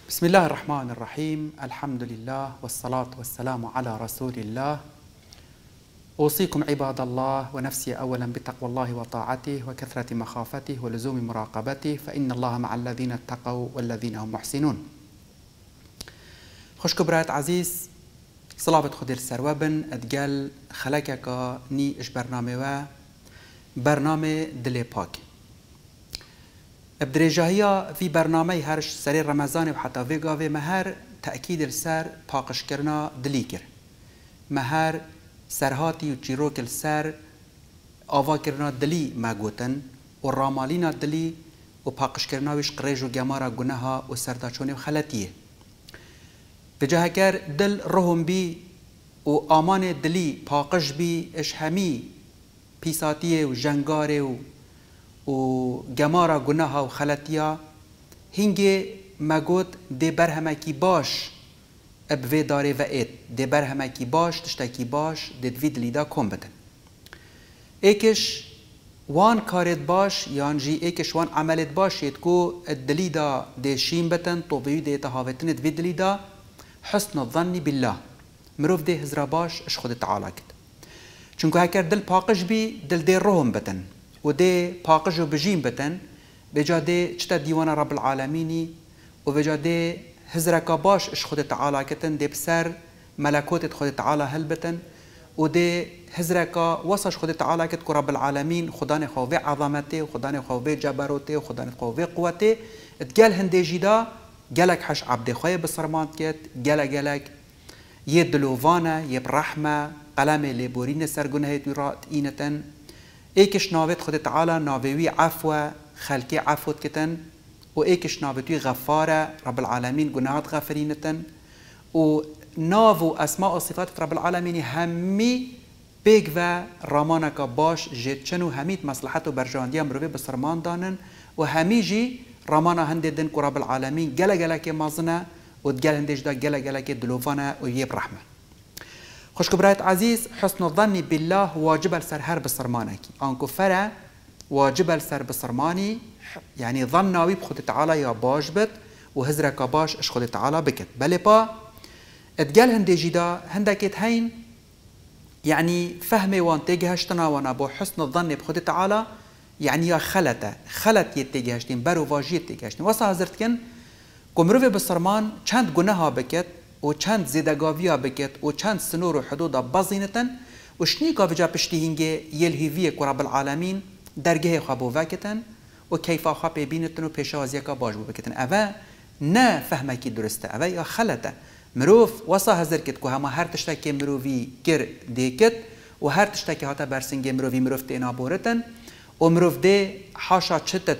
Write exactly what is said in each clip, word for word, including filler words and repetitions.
بسم الله الرحمن الرحيم. الحمد لله والصلاة والسلام على رسول الله. أوصيكم عباد الله ونفسي أولا بتقوى الله وطاعته وكثرة مخافته ولزوم مراقبته، فإن الله مع الذين اتقوا والذين هم محسنون. خوش كبرات عزيز، صلابة خدير سروابن ادقال خلقك ني اش برنامه و برنامه دل پاک. بدرجاهية في برنامه هرش سري رمضان و حتى فيغاوي مهر تأكيد السر پاقش کرنا دلی کر. مهر سرهاتی و چیروک السر آوا کرنا دلی مگوتن و رامالینا دلی و پاقش کرنا ویش قریج و گمارا گناها و سرداچونه و خلطیه. بجاه کر دل روحم بی و آمان دلی پاقش بی اش همی پیساتیه و جنگاره و و گمارا گناها و خلطیا هنگی مگود دی برهمکی باش ابوی داره و اید دی برهمکی باش تشتکی باش دی دوی دلیدا کن بدن ایکش وان کارت باش یانجی ایکش وان عملت باش ید کو دلیدا دی شیم بتن طوبیو دی تهاوتن دوی دلیدا حسن الظن بالله مروف دی هزرا باش اش خود تعالی کد چونکو هکر دل پاقش بی دل دی روهم بتن و دی پاقش و بجیم بتن بجا دی چتا دیوان رب العالمینی و بجا دی هزرکا باش اش خود تعالی کتن دی بسر ملکوت خود تعالی هل بتن و دی هزرکا وصش خود تعالی کت که رب العالمین خدان خواه عظمته و خدان خواه جبروته و خدان خواه قوته اتگل هنده جیدا گلک حش عبد خواه بسرماند کت گلک گلک یه دلووانه یه برحمه قلم لیبورین سرگونه توی اینتن ایکش ناوت خود تعالی ناوی عفو خلقی عفو کتن و ایکش ناوتوی غفاره رب العالمین گناهات غفرینتن و ناو اسماء و صفات رب العالمین همی بیگ و رامانک باش جدچن و همید مصلحت و برجاندی مروی بسرمان دانن و همی جی رامانا هنده دن که رب العالمین گله گله که مازنه و دگل هندش دا گله گله که دلوفانه و یه برحمه. خوش كبرات عزيز، حسن الظن بالله واجب السر هر بصرمانك انكو فرع واجب السر بصرماني يعني ظناوي بخد تعالى يا باش بت وهزرك باش اش خد تعالى بكت بل با اتقال هندي جدا هندك هين يعني فهمي وان تيجهشتنا وانا بو حسن الظن بخد تعالى يعني يا خلته خلت يتيجهشتين برو واجي يتيجهشتين وصا هزرتكن كمروي بصرمان چند گناها بكت و چند زیدگاویا بکت و چند سنور و حدود بازینتن و شنیکا بجا پشتی هنگه یلهیویه که رب العالمین درگه خوابو وکتن و کیفا خواب بینتن و پیشازیه که باش بو بکتن اوه نه فهمه کی درسته اوه یا خلطه مروف وصا هزر کت که همه هر تشتاکی مروفی گر دیکت و هر تشتاکی حتا برسنگه مروفی مروف دینا بورتن و مروف دی حاشا چتت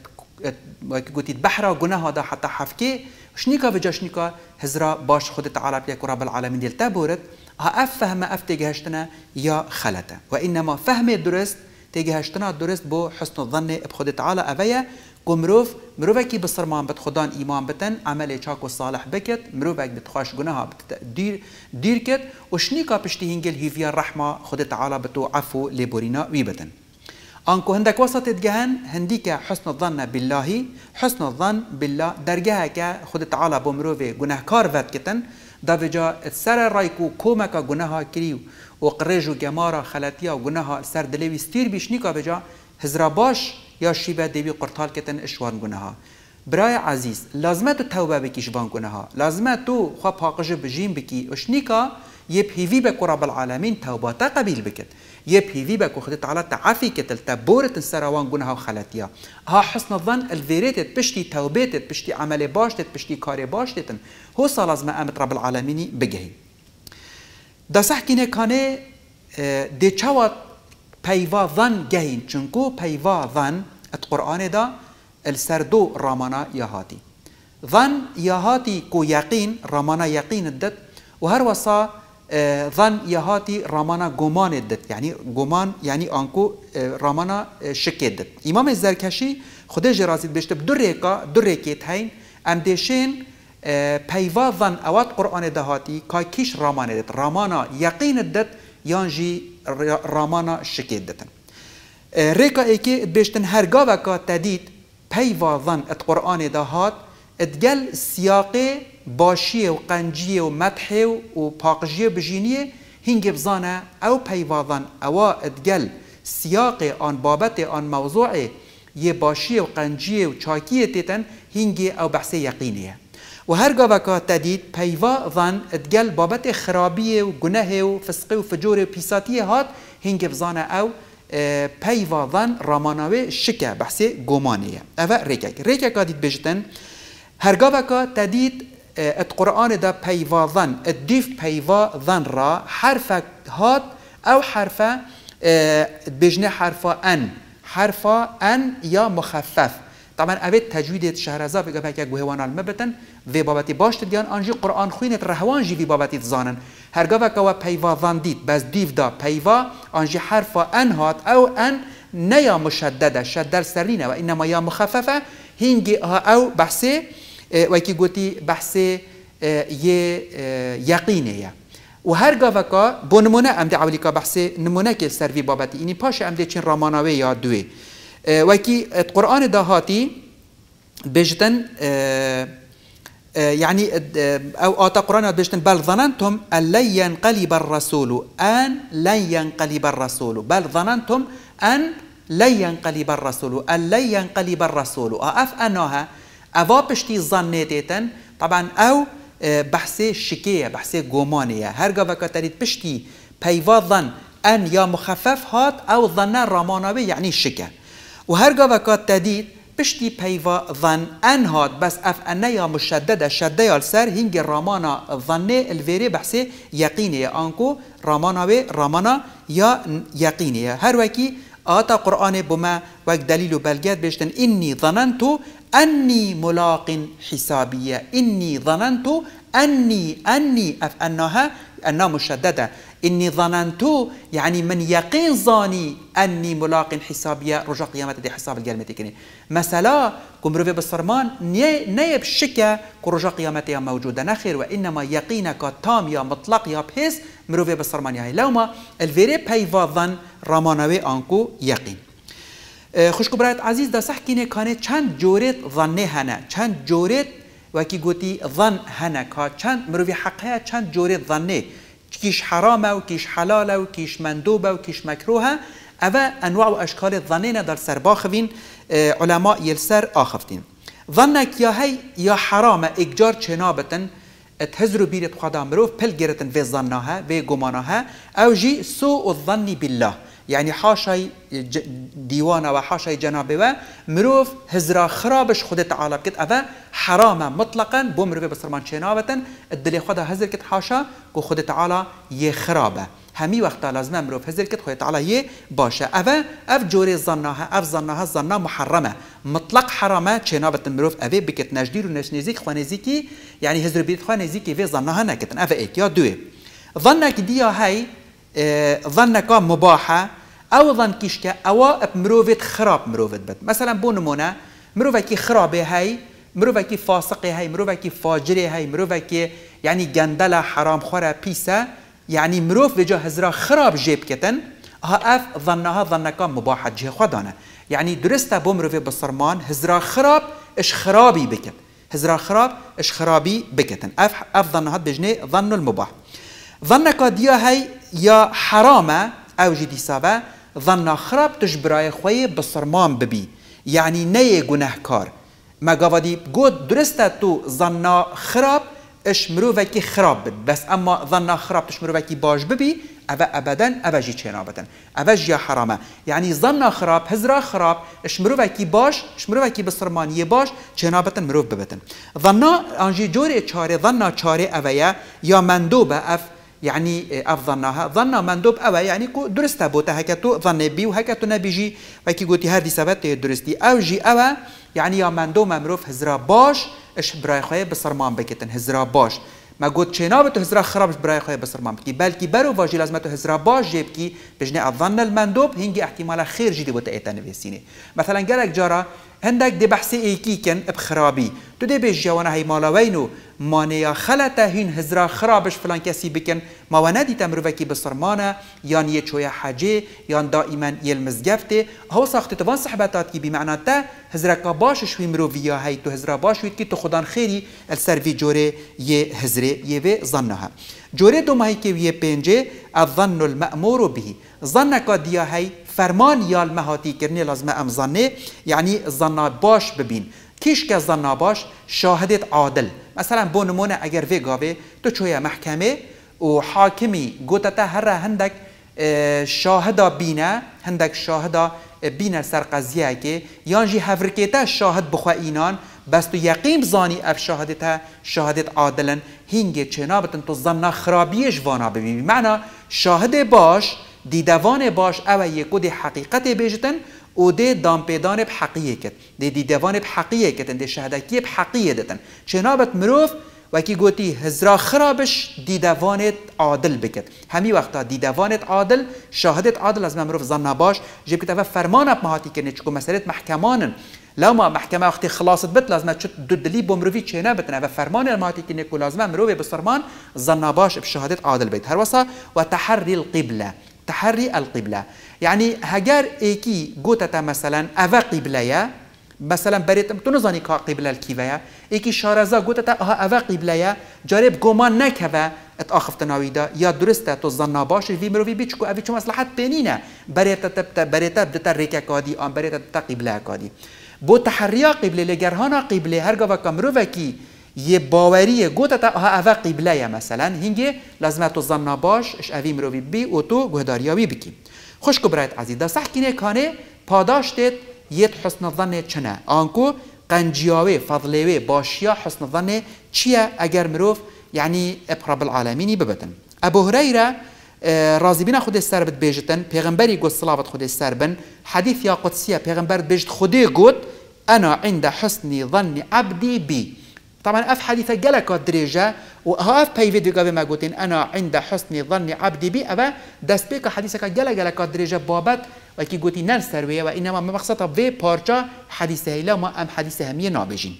گوتید بحرا گناه دا حتی حفکه شنيكا بجا شنيكا هزرا باش خود تعالى بيك رب العالمين ديال تابورت ها افهم اف تيجهشتنا يا خلته وانما فهم درست تيجهشتنا درست بو حسن الظن بخود تعالى افيا كمروف مروفكي بصرمان بتخدان ايمان بتن عمل چاك وصالح بكت مروفك بتخاش گناها دير دير كت وشنيكا بشتي هنجل هيفيا الرحمه خود تعالى بتو عفو لبورينا ويبتن انكو هندك وسط جهن هنديك حسن الظن بالله حسن الظن بالله درجهك خد تعالى بمروفي گناهكار فت كتن دافجا السر رايكو كومك گناها كريو وقريجو جمارا خلاتيا وگناها السر دلوي ستير بيشنيكا بجا هزرا باش يا شيبه ديبي قرطال كتن اشوان گناها براي عزيز لازمت توبه بكي شبان گناها لازمت تو خو پاقج بجيم بكي اشنيكا يبهيفي بك رب العالمين توبه قبيل بكت يبهيفي بك وخد تعالى تعافي كتل تبورت السروان گناها وخلاتيا ها حسن الظن الفيريت بشتي توبيت بشتي عمل باشت بشتي كاري باشت هو لازم امت رب العالمين بجهي دا سحكينه كانه دي چاوات پيوا ظن جهين چونكو پيوا ظن القرآن دا السردو رامانا يهاتي ظن يهاتي كو يقين رامانا يقين الدت وهر وصا ظن يهاتي رامانا گمان الدت يعني گمان يعني انكو رامانا شكيدت امام الزركشي خده جرازيد بيشت بدريكا دريكيت هين ام ديشين پيوا ظن اوات قرآن دهاتي كاي كيش رامان الدت رامانا يقين الدت يانجي رامانا شكيدت ريكا ايكي بيشتن هرگاوكا تديد پيوا ظن ات قرآن دهات ادگل سیاق باشیه و قنجیه و مدحه و پاقجیه بجینیه هنگی بزانه او پیوازن او ادگل سیاق آن بابت آن موضوع یه باشیه و قنجیه و چاکیه تیتن هنگی او بحث یقینیه و هر گاوکا تدید پیوازن ادگل بابت خرابیه و گناه و فسقه و فجور و پیساتیه هات هنگی بزانه او پیوازن راماناوی شکه بحث گمانیه او ریکک ریکک دید بجتن هرگاه که تدید القرآن دا پیوازن الدیف پیوازن را حرف هات او حرف بجنه حرف ان حرف ان یا مخفف طبعا اوید تجوید شهرزا بگه که گوهوان المبتن وی بابتی باشت دیان آنجی قرآن خوینت رهوان جی وی بابتی زانن هرگاه که و پیوازن دید بس دیف دا پیوا آنجی حرف ان هات او ان نیا مشدده شدل سرینه و انما یا مخففه هنگی او بحثه وکی گوتی بحث یه یقینیه و هر گاوکا بو نمونه ام دی عولی که بحث نمونه که سروی بابتی اینی پاش ام دی چین راماناوی یا دوی وکی قرآن داهاتی بجتن يعني او آتا قرآن بجتن بل ظننتم ان لن ينقلب الرسول ان لن ينقلب الرسول بل ظننتم ان لن ينقلب الرسول ان لن ينقلب الرسول اف انها اوا پشتی ظنیتن طبعا او بحث شکیه بحث گمانیه هرگاه وقت ترید پشتی پیوا ظن ان یا مخفف هات او ظن راماناوی یعنی شکه و هرگاه وقت ترید پشتی پیوا ظن ان هات بس اف ان یا مشدده شده یا سر هنگ رامانا ظنه الویری بحث یقینیه آنکو راماناوی رامانا یا یقینیه هر وکی آتا قرآن بما وک دلیل و بلگت بشتن اینی ظننتو أني ملاق حسابية إني ظننت أني أني أف أنها أنها مشددة إني ظننت يعني من يقين ظاني أني ملاق حسابية رجع قيامة دي حساب القلمة كني مثلا كم روي بالصرمان نيب شكا كرجع قيامتها موجودة نخير وإنما يقينك تام يا مطلق يا بحيث مروي بالصرمان يعني لو ما الفيري بيفا ظن رامانوي أنكو يقين خوشکو برایت عزیز دا صح کینه کانه چند جورت ظنه هنه چند جورت وکی گوتی ظن هنه که چند مروی حقه چند جورت ظنه کیش حرامه و کیش حلاله و کیش مندوبه و کیش مکروهه اوه انواع و اشکال ظنه در سر باخوین علماء یلسر آخفتین ظنک یا هی یا حرامه اگجار چنابتن تهزرو بیرت خدا مروف پل گرتن وی ظنها وی گمانها او جی سوء الظن بالله يعني حاشاي ديوانا وحاشاي جنابه و مروف هزرا خرابش خود تعالى بكت أفا حراما مطلقا بو مروف بسرمان شنابة الدلي خدا هزر كت حاشا كو خود تعالى يخرابه همي وقتا لازم مروف هزر كت خود تعالى يه باشا أفا أف جوري ظنها أف ظنها ظنها محرمة مطلق حرامة شنابة مروف أفا بكت نجدير و نشنزيك خوانزيكي يعني هزر بيت خوانزيكي في ظنها نكتن أفا إيك يا دوي ظنك ديا هاي ظنك مباحة او ظن كيشكا او مروفت خراب مروفت بد مثلا بو نمونه مروفكي خرابه هاي مروفكي فاسقه هاي مروفكي فاجره هاي مروفكي يعني جندله حرام خورا بيسا يعني مروف وجه هزرا خراب جيب كتن ها اف ظنها ظنك مباحة جه خدانه يعني درسته بو مروف بصرمان هزرا خراب اش خرابي بكت هزرا خراب اش خرابي بكتن اف اف ظنها بجنه ظن المباح ظنك ديا هاي يا حرامه او جدي سابا ظن خراب تجبراي خوي بصرمان ببي يعني نيه گناهكار ما قوادي قد درسته تو ظن خراب اش مروفكي خراب بس اما ظن خراب تش مروفكي باش ببي ابا ابدا ابا جي چنابتن ابا جي حرامه يعني ظن خراب هزرا خراب اش مروفكي باش اش مروفكي بصرمان يه باش چنابتن مروف ببتن ظن انجي جوري چاره ظن چاره اويا يا مندوبه اف يعني أفظنها ظن مندوب أو يعني كو درسته بوته هكتو ظن بي وهكتو نبيجي وكي قلتي هذه سبت درستي أو جي أو يعني يا مندوب ممروف هزرا باش إيش براي خوي بصرمان بكتن هزرا باش ما قلت شنابته هزرا خرابش براي خوي بصرمان بكي بلكي برو واجي لازمته هزرا باش جيبكي بجني الظن المندوب هنجي احتمال خير جدي بوته إتاني بيسيني مثلا قالك جارا هندك دي بحثي ايكي كن بخرابي تو دي بيش جوانا هاي مالاوينو مانيا خلطه هين هزرا خرابش فلان كسي بكن ما وندي تمروكي بصرمانه يان يچويا حاجه يان دائما يلمزگفته هو ساخت توان صحبتات كي بمعنى تا هزرا باش شوي مروفيا هاي تو هزرا باش ويت كي تو خدان خيري السيرفي جوري يه هزري يوي ظنها جوري دو ماهي كي يه بنجي الظن المأمور به ظنك ديا هاي فرمان يال مهاتي كرني لازم ام ظنه يعني ظن باش ببين كيش که ظن باش شاهدت عادل مثلا بو نمونه اگر وی گاوه تو چویا محکمه و حاکمی گوتتا هر هندک شاهدا بینه هندک شاهدا بینه سر قضیه که یانجی هفرکیتا شاهد بخوا اینان بس تو یقین زانی اف شاهدتا شاهدت عادلن هینگه چنابتن تو ظن خرابیش وانا ببینی معنی شاهد باش دیدوان باش او یکو دی حقیقت بیجتن و ده دام پیدان بحقیه کت ده دیدوان بحقیه کتن ده شهدکی بحقیه دتن چنابت مروف وکی گوتی هزرا خرابش دیدوانت عادل بکت همی وقتا دیدوانت عادل شاهدت عادل از مروف ظن باش جب کتفا فرمان اب مهاتی کنه چکو مسئلت محکمانن لو ما محکمه وقتی خلاصت بت لازم چت دو دلی بمروفی چنه بتنه و فرمان مهاتی کنه کو لازم مروف بسرمان ظن باش بشهادت عادل بیت هر وسا و تحری القبله تحري القبلة يعني هجر ايكي قوتتا مثلا أفا قبلة مثلا بريت تنظني كا قبلة الكيفية ايكي شارزا قوتتا ها أفا قبلة جارب قومان نكفا اتأخف تناويدا يا درسته تظن باش في مروفي بيتشكو أفي شو مصلحة بينينا بريتا تبتا بريتا بدتا ريكا كادي أم بريتا بدتا قبلة كادي بو تحريا قبلة لجرهانا قبلة هرقا وكامروفكي یه باوریه گوته تا ها اوه قبله مثلا هنگه لازمه تو ظن باش اش اوی مروی بی و تو گهداریاوی بکی خوش کو برایت عزیز دا صح کینه کانه پاداشتت یت حسن ظن چنه آنکو قنجیاوی فضلیوی باشیا حسن ظن چیه اگر مروف یعنی ابرب العالمینی ببتن ابو هریره راضی بین خود سر بد بیجتن پیغمبری گفت صلوات خود سر بن حدیث یا قدسیه پیغمبر بیجت خودی گفت انا عند حسن ظن عبدی بی طبعا اف حديثه جلك درجه وهاف باي فيديو قبل ما قلت انا عند حسن ظن عبدي بي ابا دست بك حديثك جل جلك درجه بابت وكي قلت نرسرويه وانما مقصدها في بارجا حديثه لا ما ام حديثه هميه نابجين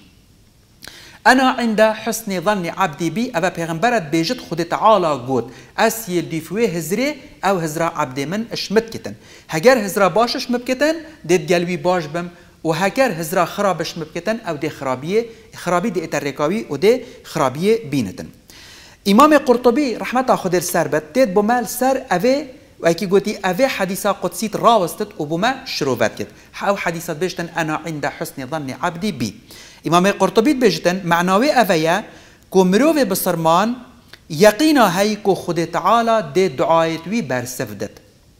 انا عند حسن ظن عبدي بي ابا پیغمبرت بيجت خود تعالى قلت اسيل ديفوي هزري او هزرا عبد من اشمت كتن هجر هزرا باش اشمت كتن ديت قلبي باش بم وهكر هزرا خرابش مبكتن او دي خرابيه خرابي دي اتركاوي ودي خرابيه بينتن امام قرطبي رحمه خود السربت تيت بمال سر اوي وكي قلتي اوي حديثه قدسيت راوستت وبما شروبات كت او حديثه بيجتن انا عند حسن ظن عبدي بي امام قرطبي بيجتن معناوي اويا كمروي بصرمان يقينا هي كو خود تعالى دي دعايتوي برسفدت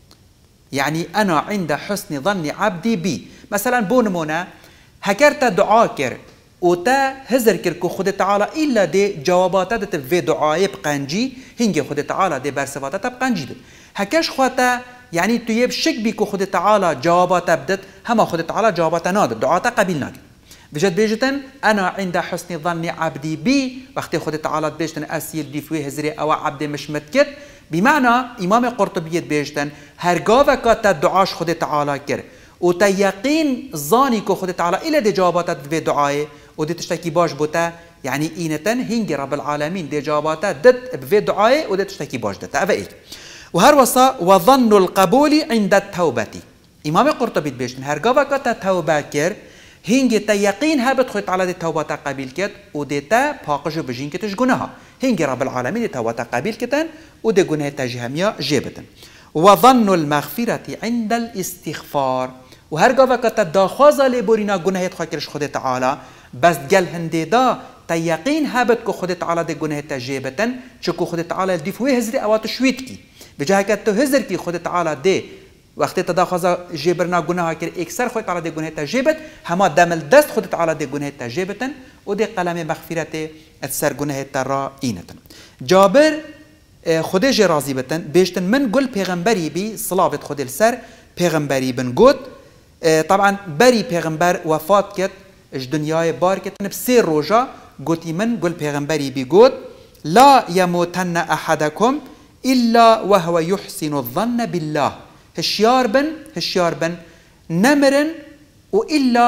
يعني انا عند حسن ظن عبدي بي مثلا بونمونا هكرت دعاء كر وتا هزر كر كو خود تعالى الا دي جوابات دت في دعاء بقنجي هنجي خود تعالى دي برسفات بقنجي هكاش خواتا يعني تيب شك بي كو خود تعالى جوابات بدت هما خود تعالى جوابات ناد دعاء قبيل ناد بجد بيجتن انا عند حسن ظن عبدي بي وقت خود تعالى بيجتن اسيل دي فوي هزري او عبد مش متكت بمعنى امام قرطبي بيجتن هرگاه وقت دعاش خود تعالى كر و تا یقین زانی که خود تعالی ایله دی جوابات دی دعای و دی تشتکی باش بوتا یعنی اینتن هنگی رب العالمین دی جوابات دت بی دعای و دی تشتکی باش دت اوه ایک و هر وصا و ظن القبول عند التوبه امام قرطبی بیشتن هرگاه وقت توبه کر هنگی تا یقین هبت خود تعالی دی توبات قبیل کت و دی تا پاقشو بجین کتش گناها هنگی رب العالمین دی توبات قبیل کتن و دی گناه تجهمیا جیبتن و ظن المغفرة عند الاستغفار و هرگاه وقت داخوازا لبورینا گناهت خاکرش خود تعالی بس گل هنده دا تا یقین هبت که خود تعالی ده گناه تجیبتن چکو خود تعالی دیفوی هزری اواتو شوید کی بجای که تو هزر کی خود تعالی ده وقتی تداخوازا جبرنا گناه کر اکثر خود تعالی ده گناه تجیبت هما دمل دست خود تعالی ده گناه تجیبتن و ده قلم مغفرت اتسر گناه ترا اینتن جابر خودش راضی بتن بیشتن من گل پیغمبری بی صلابت خود السر پیغمبری بن گوت طبعا بری پیغمبر وفات کت اش دنیای بار کتن بسیر روژا گوتی من گل پیغمبری بی گوت لا يموتن احدكم الا وهو يحسن الظن بالله هشيار بن هشيار بن نمرن و الا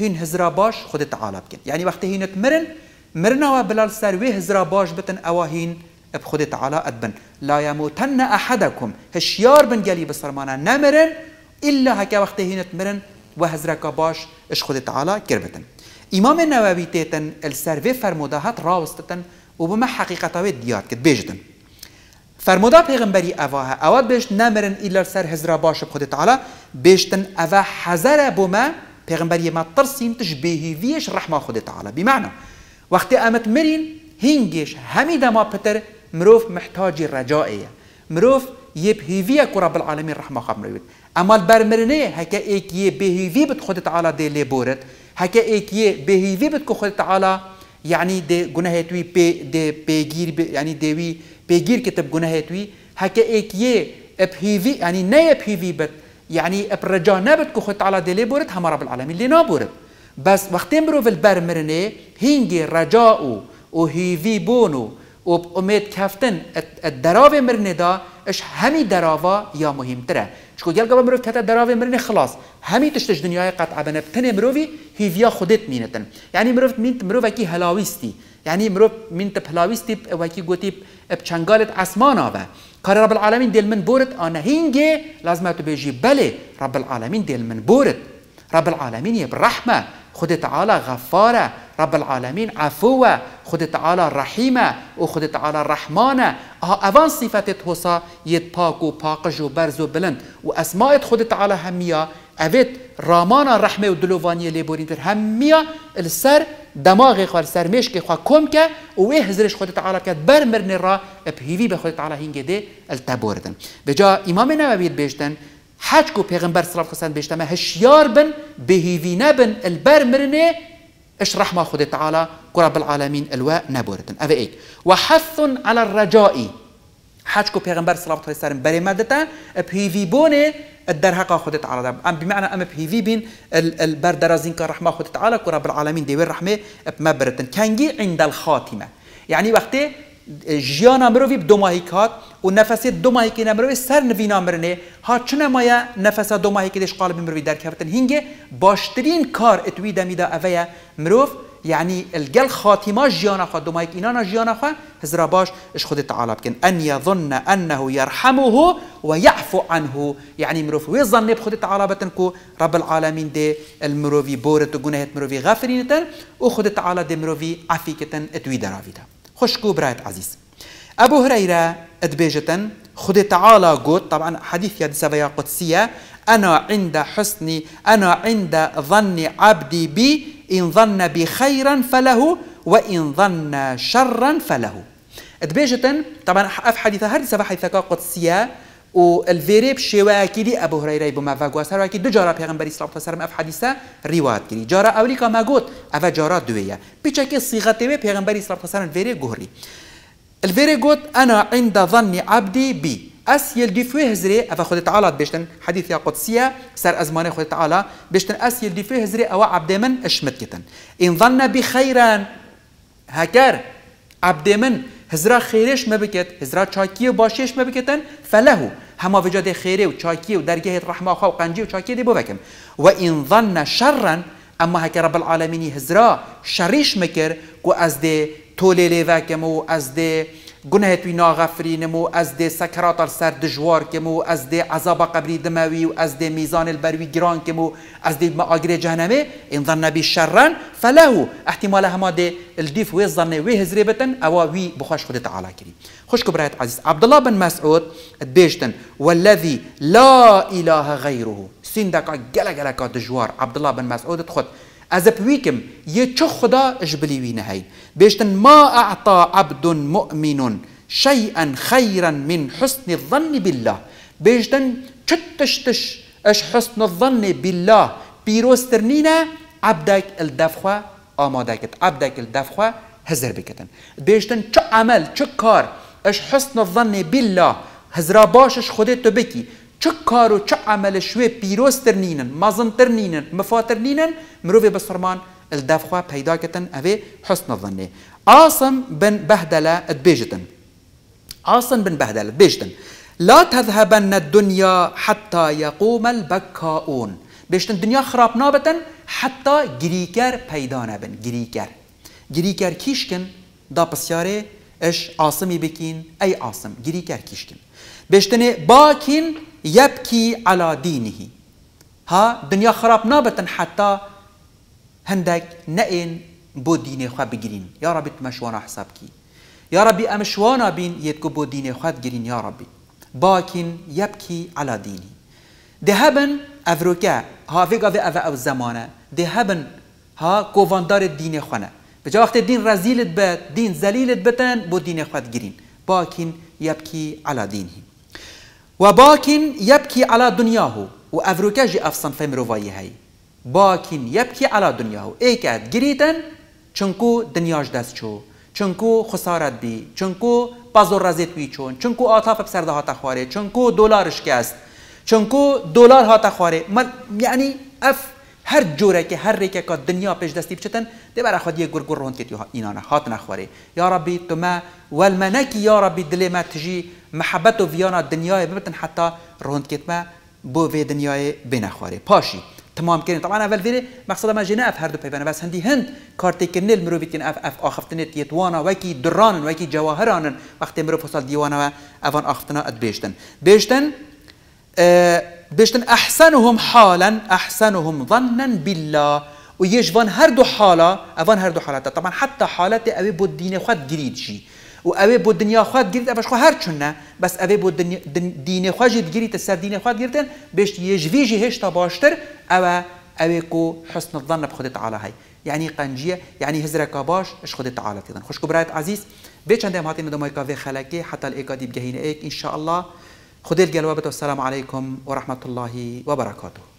هین هزرا باش خود تعالی بکن یعنی وقتی هینت مرن مرنا و بلال سر وی هزرا باش بتن او هین اب خود تعالی ادبن لا يموتن احدكم هشیار بن گلی بسرمانه نمرن الا هکا وقتی هینت مرن و هزرا باش اش خود تعالی کربتن امام نووی تیتن السر وی فرمودهات راوستتن و بما حقیقتا وی دیاد کد بیجتن فرمودا پیغمبری اواه اواد بیشت نمرن الا سر هزرا باش خود تعالی بیشتن اوه حذر بما پیغمبری ما ترسیم تشبیهی ویش رحمه خود تعالی بمعنى وقتی امت مرین هنگیش همیده ما پتر مروف محتاج رجائیه مروف یه بهیویه که رب العالمین رحمه خواب مروید اما البرمرنه هکا ایک یه بهیوی بد خود تعالی دی لی بورد هکا ایک یه بهیوی بد که خود تعالی یعنی دی گناه توی پی دی پیگیر یعنی دیوی پیگیر کتب گناه توی هکا ایک یه بهیوی یعنی نه بهیوی بد یعنی برجا نبد که خود تعالی دی لی بورد هم رب العالمین لی نابورد بس وقتی مروف البرمرنه هنگی رجاؤ و هیوی بونو و امید کفتن الدراوه مرنه دا اش همی دراوه یا مهم تره چکو گل گفت مروف کتا دراوه مرنه خلاص همی تشتش دنیای قطع بنه بتنه مروفی هیویا خودت مینتن یعنی مروف مینت مروف اکی هلاویستی یعنی مروف مینت هلاویستی و اکی گوتی بچنگالت اسمان آوه کار رب العالمین دل من بورد آنه هینگه لازم تو بیجی بله رب العالمین دل من بورد رب العالمین یه برحمه خود تعالی غفاره رب العالمین عفوه خود تعالی رحیمه و خود تعالی رحمانه اوان صفت حسا ید پاک و پاکج و برز و بلند و اسماء خود تعالی همیا اوید رامانا رحمه و دلوانی لیبورین تر همیا السر دماغ خواه السر مشک خواه کم که و وی هزرش خود تعالی کد برمرن را بهیوی به خود تعالی هنگه ده التبوردن بجا امام نووی بیشتن حج کو پیغمبر صلی الله علیه و سلم بیشتر هشیار بن بهیوی نبن البرمرنه اش رحمه خود تعالى رب العالمين الواء نبورتن أفا إيك وحث على الرجاء حاجكو پیغمبر صلى الله عليه وسلم بري مدتا بهيفي بوني الدرهقة خود تعالى أم بمعنى أم بهيفي بين البردرازين كرحمة خود تعالى رب العالمين ديوير رحمة بمبرتن كانجي عند الخاتمة يعني وقتی جیانا مروی دو ماهی کات و نفس دو ماهی که نمروی سر نوینا مرنه ها چنه مایا نفس دو ماهی که دش قالب مروی در کفتن هنگه باشترین کار اتوی دمیدا اویا مروف يعني الجل خاتمة جيانا خا دو ماهی که اینا جیانا خا هزرا باش اش خود تعالى بكن ان يظن انه يرحمه ويعفو عنه يعني مروف ويظن بخود تعالى بتنكو رب العالمين دي المروفي بورت وجنهت مروفي غافرينتن وخود تعالى دي مروفي عفيكتن اتوي دراويدا خوشكو برايت عزيز أبو هريرة أدبيجة خد تعالى قد طبعا حديث يد سبايا قدسية أنا عند حسن أنا عند ظن عبدي بي إن ظن بي خيرا فله وإن ظن شرا فله أدبيجة طبعا أف حديث هذه سبا حديثة قدسية والفيريب شواء كدي أبو هريرة بما فاقوا سروا كي دو جارة پیغمبر صلى الله عليه وسلم أف حديثة روايات كدي جارة أولي كما قد أف جارة دوية بيشاكي صيغة تبي پیغمبر صلى الله عليه وسلم الفيريب قهري الفيري قد أنا عند ظن عبدي بي أس يلدي فيه هزري أفا خد تعالى بيشتن حديث يا قدسية سر أزمانه خد تعالى بيشتن أس يلدي فيه هزري أو عبد من أشمت كتن إن ظن بخيرا هكر عبد من هزرا خيرش ما بكت هزرا چاكي وباشيش ما بكتن فله هما وجد خيري وچاكي ودرجة الرحمة خو وقنجي وچاكي دي بوكم وإن ظن شرا أما هكر رب العالمين هزرا شريش مكر كو از دي تولی لیوکمو از ده گناه توی ناغفرینمو از ده سکرات سر دجوار کمو از ده عذاب قبری دموی و از ده میزان البروی گران کمو از ده مآجر جهنمه ان ظن بی شرن فله احتمال هما ده الديف وی ظن وی هزری بتن او وی بخوش خود تعالی کری خوش کبرایت عزیز عبدالله بن مسعود بیشتن والذي لا اله غیره سندك گله گله کا دجوار عبدالله بن مسعود خود از بویکم یه چه خدا اجبلی نهی بیشتن ما اعطى عبد مؤمن شيئا خيرا من حسن الظن بالله بیشتن چتشتش اش حسن الظن بالله پیروسترنینا عبدك الدفخه آماده کت عبدك الدفخه هزر بکتن بیشتن چه عمل چه کار اش حسن الظن بالله هزرا باشش خودت تو بکی چه کار و چه عمل شوی پیروستر نینن مازنتر نینن مفاتر نینن مروی بسرمان الدفخه پیدا کتن اوه حسن الظنه عاصم بن بهدله ادبیجتن عاصم بن بهدله بیجتن لا تذهبن الدنيا حتى يقوم البكاؤون بیشتن دنیا خراب نابتن حتی گریکر پیدا نبن. گریکر گریکر کیشکن دا پسیاره اش عاصمی بکین ای عاصم گریکر کیشکن بشتنه باکین یبکی علا دینهی ها دنیا خراب نابتن حتی هندک نئن بو دین خواه بگیرین یا ربی تمشوانا حساب کی یا ربی امشوانا بین یدکو بو دین خواه گیرین یا ربی باکین یبکی علا دینی دهبن افروکه ها ویگا و او او زمانه دهبن ها کوواندار دین خوانه بجا وقت دین رزیلت بد دین زلیلت بتن بو دین خواه گیرین باکین یبکی علا دینی و باکین یبکی علا دنیاهو و افروکه جی افصن فمروایی هی باکین یبکی علا دنیاهو ایکد گریتن چونکو دنیاش دست چو چونکو خسارت بی چونکو بازور رزیت بی چون چونکو آتاف بسرده ها تخواره چونکو دلارش کست چونکو دلار ها تخواره یعنی اف هر جوره که هر ریکه که دنیا پیش دستی بچتن ده برای خود یک گرگر روند کتی اینانه هات نخواره یا ربی تو ما والمنکی یا ربی دلی ما تجی محبت و ویانا دنیای ببتن حتی روند کت ما بو وی دنیای بنخواره پاشی تمام کردن طبعا اول ویره مقصد ما جنا اف هر دو پیوانه بس هندی هند کارتی کنل مروفیت کن اف اف آخفتنت یتوانا وکی درانن وکی جواهرانن وقتی مرو فصل دیوانا و اوان آخفتنا اد بیشتن بیشتن بیشتن احسنهم حالا احسنهم ظنا بالله و یجوان هر دو حالا اوان هر دو حالات طبعا حتی حالت اوی بود دین خود گرید جی و اوی بود دنیا خود گرید افش خو هر چونه بس اوی بود دین خود جد گرید سر دین خود گردن بیشت یجویجی هشتا باشتر او اوی کو حسن الظن بخود تعالی هی یعنی قنجیه یعنی هزرک باش اش خود تعالی تیدن خوشکو برایت عزیز بیچنده هم هاتیم دمای کاوی خلکی حتی الاکادی بگهین ایک ان شاء الله خدير قال والسلام عليكم ورحمة الله وبركاته.